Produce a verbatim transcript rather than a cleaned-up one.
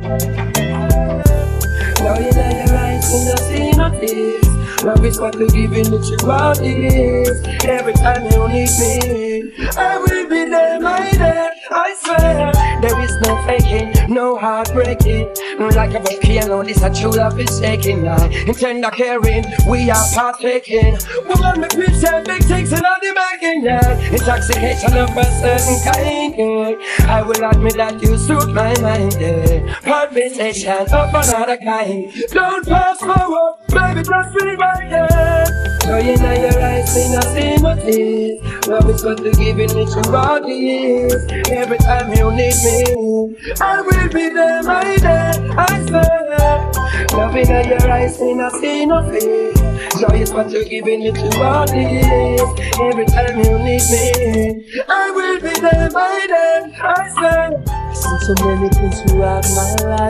Now you know your eyes in the scene of this. Love is what we're giving it you all is. Every time you need me, I will be there, my dear. I swear, there is no faking, no heartbreaking. Like a volcano, this a true love is shaking. Like in tender caring, we are partaking. Woman, me picture big things in all the making, yeah. Intoxication of a certain kind, yeah. I will admit that you suit my mind, yeah. Conversation of another kind. Don't pass forward, baby, just rewind, yeah. So you know your eyes in a scene of this. Love is what you're giving it to all is. Every time you need me, I will be there, my dear. I swear, loving in your eyes in a scene of it. Joy is what you're giving it to all this. Every time you need me, I will be there, my dear. I swear, I've seen so many things throughout my life.